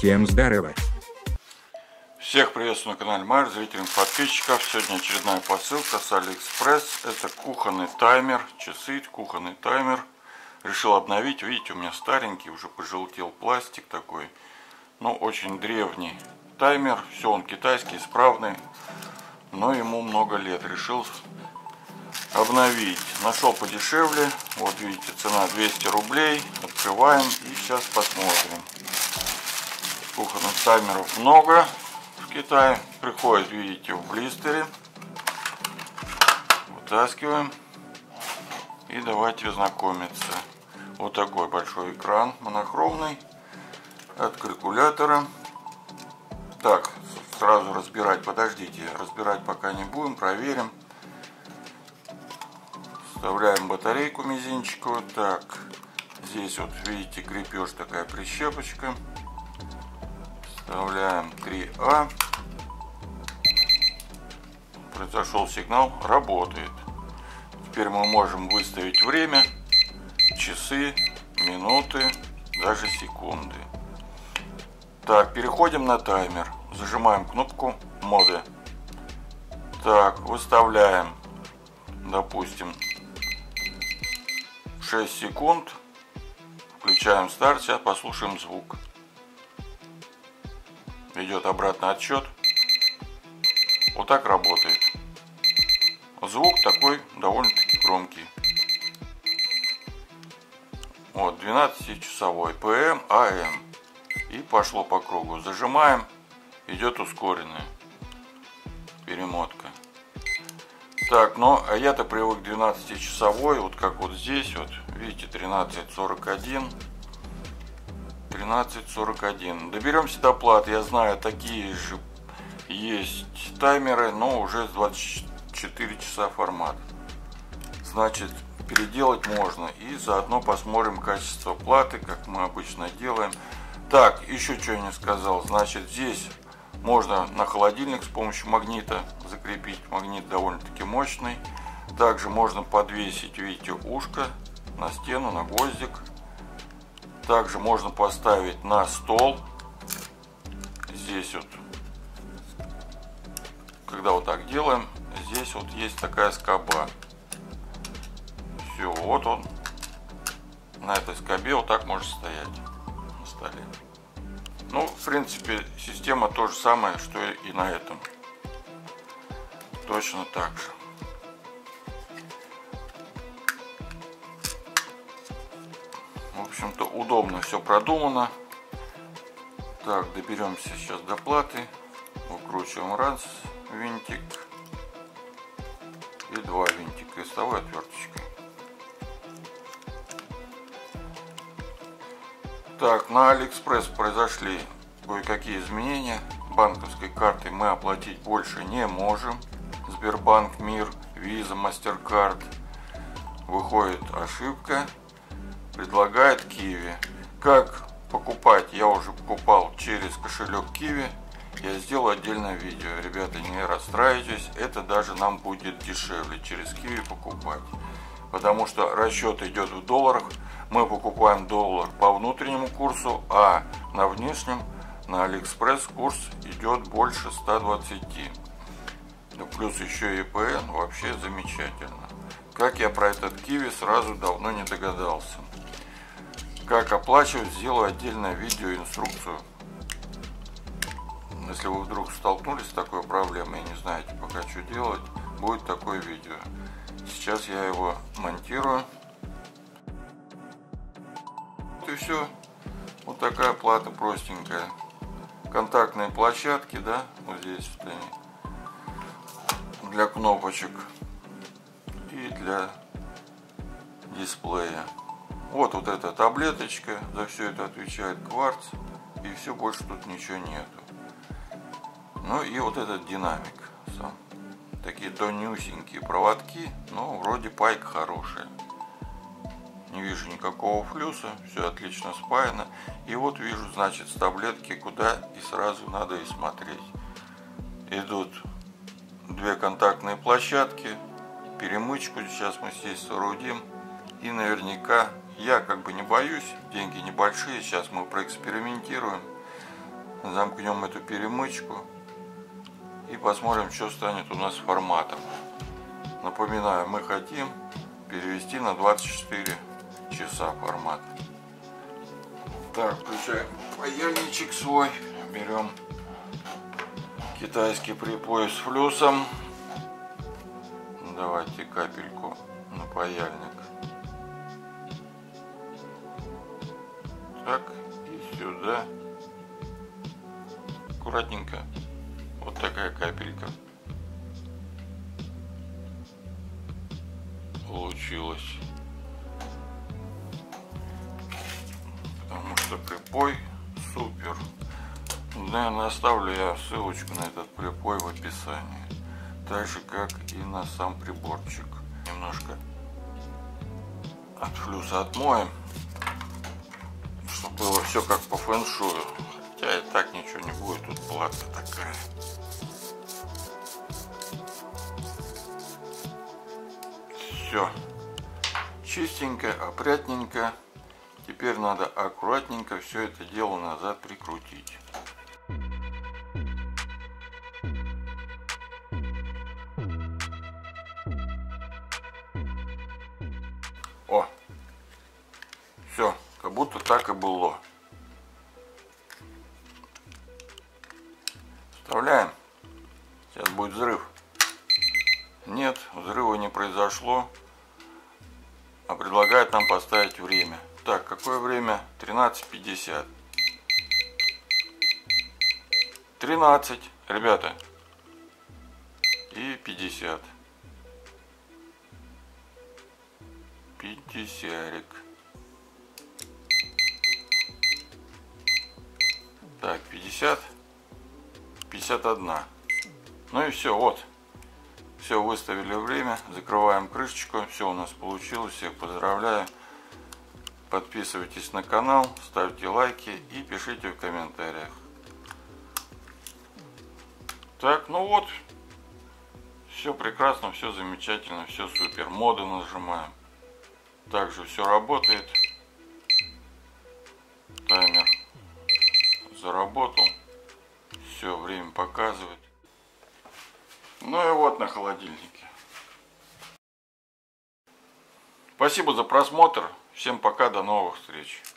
Всем здорово! Всех приветствую на канале Майер, зрителям, подписчиков. Сегодня очередная посылка с Алиэкспресс. Это кухонный таймер, часы, кухонный таймер. Решил обновить. Видите, у меня старенький, уже пожелтел пластик такой. Но очень древний таймер. Все, он китайский, исправный. Но ему много лет. Решил обновить. Нашел подешевле. Вот видите, цена 200 рублей. Открываем и сейчас посмотрим. Кухонных таймеров много в Китае. Приходит, видите, в блистере. Вытаскиваем. И давайте знакомиться. Вот такой большой экран монохромный от калькулятора. Так, сразу разбирать, подождите, разбирать пока не будем, проверим. Вставляем батарейку мизинчиковую. Так, здесь вот видите крепеж, такая прищепочка. Вставляем 3А. Произошел сигнал, работает. Теперь мы можем выставить время, часы, минуты, даже секунды. Так, переходим на таймер. Зажимаем кнопку моды. Так, выставляем, допустим, 6 секунд. Включаем старт. Сейчас послушаем звук. Идет обратный отсчет. Вот так работает. Звук такой довольно-таки громкий. Вот 12-часовой ПМ, АМ. И пошло по кругу. Зажимаем. Идет ускоренная перемотка. Так, ну а я-то привык 12-часовой. Вот как вот здесь вот. Видите, 13:41. 13:41. Доберемся до платы. Я знаю, такие же есть таймеры, но уже с 24 часа формат. Значит, переделать можно. И заодно посмотрим качество платы, как мы обычно делаем. Так, еще что я не сказал. Значит, здесь можно на холодильник с помощью магнита закрепить. Магнит довольно-таки мощный. Также можно подвесить, видите, ушко на стену, на гвоздик. Также можно поставить на стол. Здесь вот, когда вот так делаем, здесь вот есть такая скоба. Все, вот он. На этой скобе вот так может стоять на столе. Ну, в принципе, система то же самое, что и на этом. Точно так же. В общем-то, удобно все продумано. Так, доберемся сейчас до платы. Выкручиваем раз винтик и два винтика крестовой отверточкой. Так, на Алиэкспресс произошли кое-какие изменения. Банковской картой мы оплатить больше не можем. Сбербанк, Мир, Виза, Мастеркард. Выходит ошибка. Предлагает Киви. Как покупать? Я уже покупал через кошелек Киви. Я сделал отдельное видео. Ребята, не расстраивайтесь. Это даже нам будет дешевле через Киви покупать. Потому что расчет идет в долларах. Мы покупаем доллар по внутреннему курсу, а на внешнем, на Алиэкспресс, курс идет больше 120. Да плюс еще и ИПН. Вообще замечательно. Как я про этот Киви сразу давно не догадался. Как оплачивать, сделаю отдельное видео, инструкцию. Если вы вдруг столкнулись с такой проблемой и не знаете пока что делать, будет такое видео. Сейчас я его монтирую. И все. Вот такая плата простенькая. Контактные площадки, да, вот здесь вот они. Для кнопочек и для дисплея. Вот эта таблеточка, за все это отвечает кварц, и все, больше тут ничего нету. Ну и вот этот динамик сам. Такие тонюсенькие проводки, но вроде пайка хорошая. Не вижу никакого флюса, все отлично спаяно. И вот вижу, значит, с таблетки куда, и сразу надо и смотреть. Идут две контактные площадки, перемычку сейчас мы здесь соорудим, и наверняка. Я как бы не боюсь, деньги небольшие, сейчас мы проэкспериментируем. замкнем эту перемычку и посмотрим, что станет у нас с форматом. Напоминаю, мы хотим перевести на 24 часа формат. Так, включаем паяльничек свой, берем китайский припой с флюсом. Давайте капельку на паяльник. Так, и сюда. Аккуратненько. Вот такая капелька получилась. Потому что припой супер. Наверное, оставлю я ссылочку на этот припой в описании. Так же, как и на сам приборчик. Немножко от флюса отмоем, чтобы было все как по фэн-шую. Хотя и так ничего не будет, тут плата такая. Все чистенько, опрятненько. Теперь надо аккуратненько все это дело назад прикрутить. О, все, как будто так и было. Вставляем. Сейчас будет взрыв. Нет, взрыва не произошло. А предлагает нам поставить время. Так, какое время? 13:50. 13, ребята. И 50. 50. Так, 50. 51. Ну и все, вот. Все, выставили время. Закрываем крышечку. Все у нас получилось. Всех поздравляю. Подписывайтесь на канал, ставьте лайки и пишите в комментариях. Так, ну вот. Все прекрасно, все замечательно, все супер. Моды нажимаем. Также все работает. Таймер заработал. Все, время показывает. Ну и вот на холодильнике. Спасибо за просмотр. Всем пока, до новых встреч.